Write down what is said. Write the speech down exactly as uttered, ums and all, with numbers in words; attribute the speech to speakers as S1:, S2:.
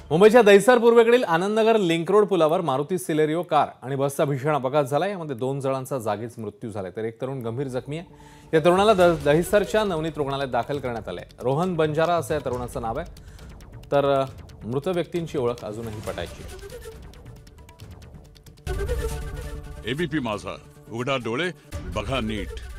S1: मुंबईच्या दहिसर पूर्वेकडील Anandnagar link road पुलावर मारुती सिलेरियो कार आणि बसचा भीषण अपघात झाला। यामध्ये दोन जणांचा जागीच मृत्यू झाला तर एक तरुण गंभीर जखमी आहे। या तरुणाला दहिसरच्या नवनीत रुग्णालयात दाखल करण्यात आले। रोहन बंजारा असं या तरुणाचं नाव आहे तर मृत व्यक्तींची ओळख अजूनही पटायची आहे।
S2: एबीपी माझा, उघडा डोळे बघा नीट।